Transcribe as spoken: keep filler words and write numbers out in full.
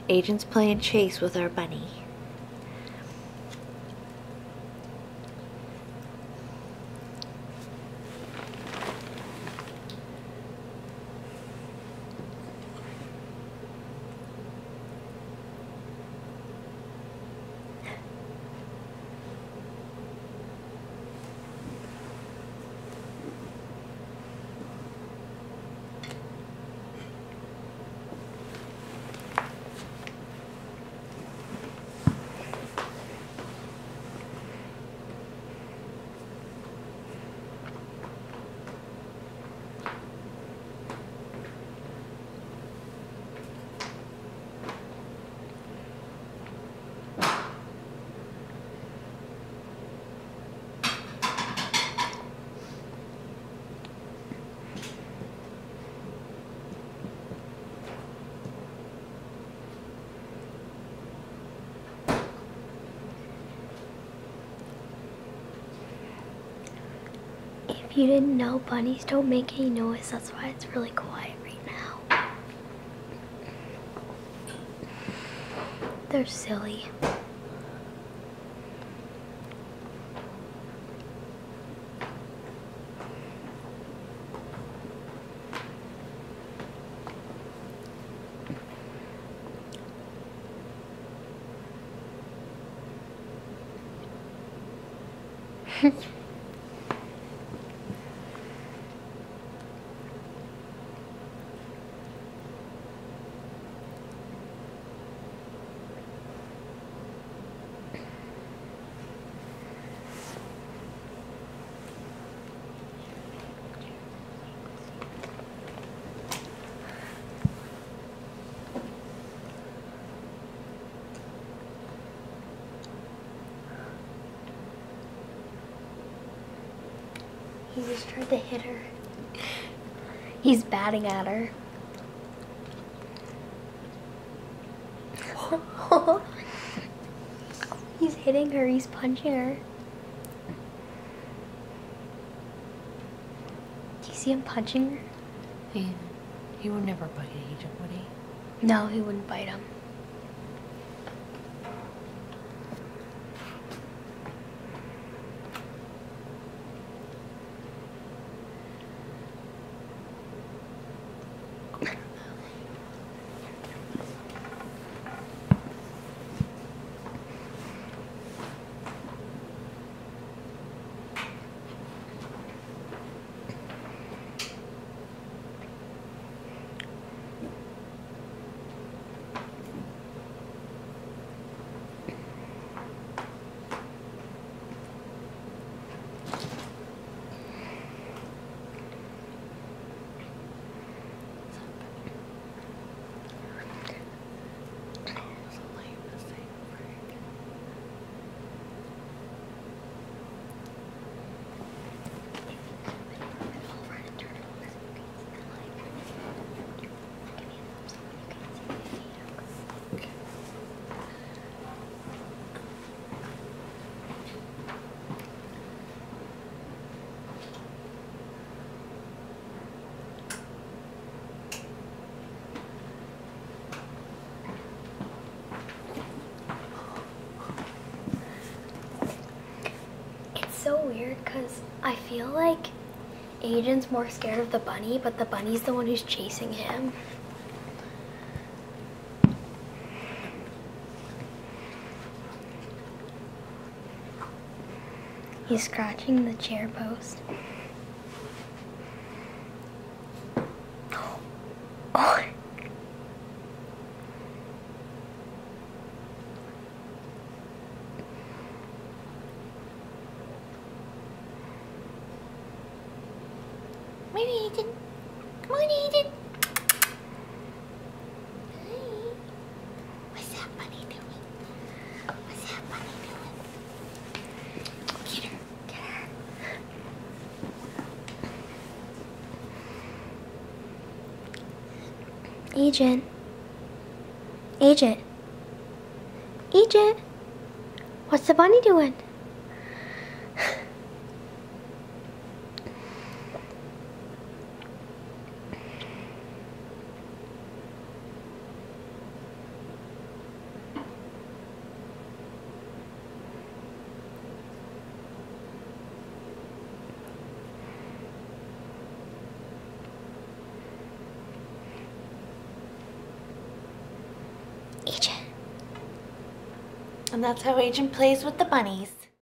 Agent's playing chase with our bunny. If you didn't know, bunnies don't make any noise. That's why it's really quiet right now. They're silly. He just tried to hit her. He's batting at her. He's hitting her, he's punching her. Do you see him punching her? He, he would never bite Agent, would he? No, he wouldn't bite him. So weird because I feel like Agent's more scared of the bunny, but the bunny's the one who's chasing him. He's scratching the chair post. Oh. Come on, Agent. Come on, Agent. Hey. What's that bunny doing? What's that bunny doing? Get her. Get her. Agent. Agent. Agent. What's the bunny doing? Agent. And that's how Agent plays with the bunnies.